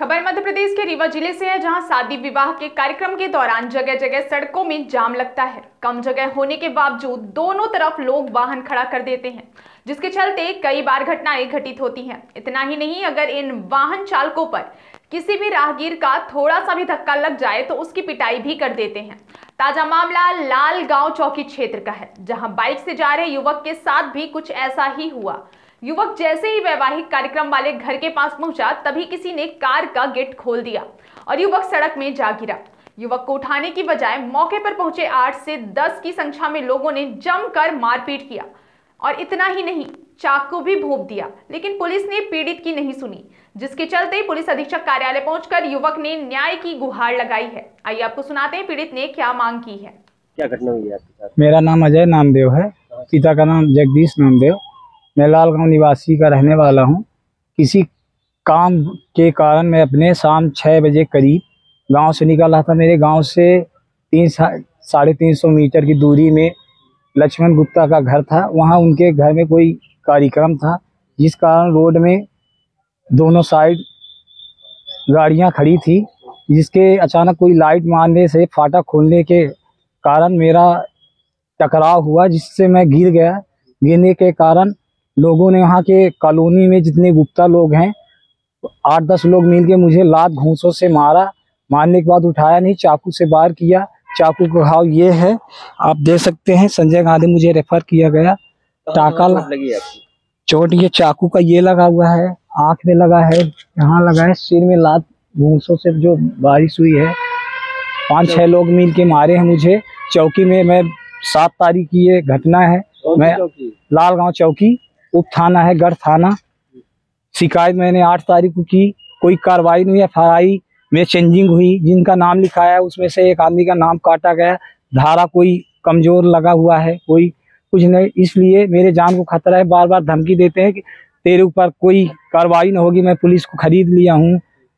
खबर मध्य प्रदेश के रीवा जिले से है, जहां शादी विवाह के कार्यक्रम के दौरान जगह जगह सड़कों में जाम लगता है। कम जगह होने के बावजूद दोनों तरफ लोग वाहन खड़ा कर देते हैं, जिसके चलते कई बार घटनाएं घटित होती हैं। इतना ही नहीं, अगर इन वाहन चालकों पर किसी भी राहगीर का थोड़ा सा भी धक्का लग जाए तो उसकी पिटाई भी कर देते हैं। ताजा मामला लालगांव चौकी क्षेत्र का है, जहां बाइक से जा रहे युवक के साथ भी कुछ ऐसा ही हुआ। युवक जैसे ही वैवाहिक कार्यक्रम वाले घर के पास पहुंचा, तभी किसी ने कार का गेट खोल दिया और युवक सड़क में जा गिरा। युवक को उठाने की बजाय मौके पर पहुंचे 8 से 10 की संख्या में लोगों ने जमकर मारपीट किया और इतना ही नहीं, चाकू भी भोंक दिया, लेकिन पुलिस ने पीड़ित की नहीं सुनी, जिसके चलते पुलिस अधीक्षक कार्यालय पहुंचकर युवक ने न्याय की गुहार लगाई है। आइए आपको सुनाते हैं पीड़ित ने क्या मांग की है। क्या घटना हुई है आपके साथ? मेरा नाम अजय नामदेव है, पिता का नाम जगदीश नामदेव। मैं लालगांव निवासी का रहने वाला हूं। किसी काम के कारण मैं अपने शाम 6 बजे करीब गांव से निकल रहा था। मेरे गांव से 300-350 मीटर की दूरी में लक्ष्मण गुप्ता का घर था। वहां उनके घर में कोई कार्यक्रम था, जिस कारण रोड में दोनों साइड गाड़ियां खड़ी थी, जिसके अचानक कोई लाइट मारने से फाटक खोलने के कारण मेरा टकराव हुआ, जिससे मैं गिर गया। गिरने के कारण लोगों ने वहाँ के कॉलोनी में जितने गुप्ता लोग हैं 8-10 लोग मिलके मुझे लात घूंसों से मारा। मारने के बाद उठाया नहीं, चाकू से वार किया। चाकू का घाव ये है, आप देख सकते हैं। संजय गांधी मुझे रेफर किया गया। टाका लगी आपकी? चोट ये चाकू का ये लगा हुआ है, आंख में लगा है, यहाँ लगा है, सिर में लात घूंसों से जो बारिश हुई है। 5-6 लोग मिल के मारे हैं मुझे। चौकी में मैं 7 तारीख की ये घटना है। मैं लालगांव चौकी उप थाना है, गढ़ थाना। शिकायत मैंने 8 तारीख को की, कोई कार्रवाई नहीं। FIR में चेंजिंग हुई, जिनका नाम लिखा है उसमें से एक आदमी का नाम काटा गया। धारा कोई कमजोर लगा हुआ है, कोई कुछ नहीं। इसलिए मेरे जान को खतरा है। बार बार धमकी देते हैं कि तेरे ऊपर कोई कार्रवाई न होगी। मैं पुलिस को खरीद लिया हूँ,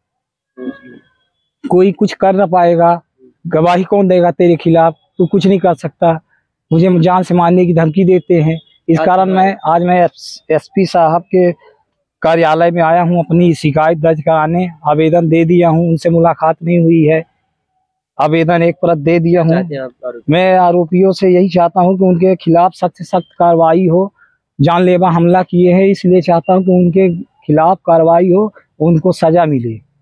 कोई कुछ कर न पाएगा। गवाही कौन देगा तेरे खिलाफ? तू कुछ नहीं कर सकता। मुझे जान से मारने की धमकी देते हैं। इस कारण मैं SP साहब के कार्यालय में आया हूं अपनी शिकायत दर्ज कराने। आवेदन दे दिया हूं, उनसे मुलाकात नहीं हुई है। आवेदन एक प्रत दे दिया हूं। मैं आरोपियों से यही चाहता हूं कि उनके खिलाफ सख्त से सख्त कार्रवाई हो। जानलेवा हमला किए हैं, इसलिए चाहता हूं कि उनके खिलाफ कार्रवाई हो, उनको सजा मिले।